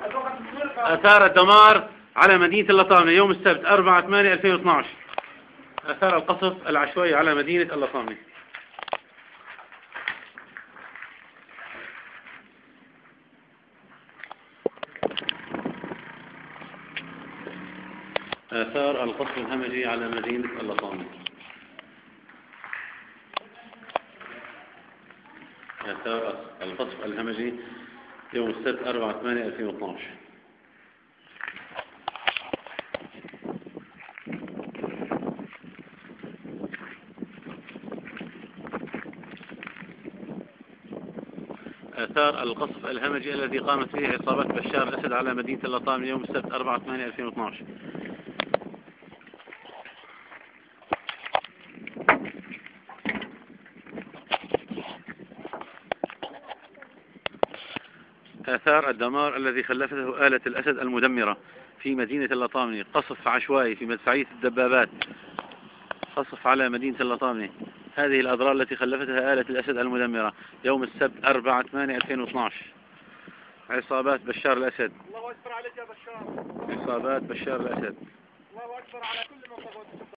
آثار الدمار على مدينة اللطامنة يوم السبت 4/8/2012. آثار القصف العشوائي على مدينة اللطامنة. آثار القصف الهمجي على مدينة اللطامنة. آثار القصف الهمجي يوم السبت 4/8/2012. آثار القصف الهمجي الذي قامت به عصابات بشار الأسد على مدينة اللطامنة يوم السبت 4/8/2012. آثار الدمار الذي خلفته آلة الأسد المدمرة في مدينة اللطامنة. قصف عشوائي في مدفعية الدبابات، قصف على مدينة اللطامنة. هذه الأضرار التي خلفتها آلة الأسد المدمرة يوم السبت 4/8/2012. عصابات بشار الأسد. الله أكبر عليك يا بشار. عصابات بشار الأسد. الله أكبر على كل من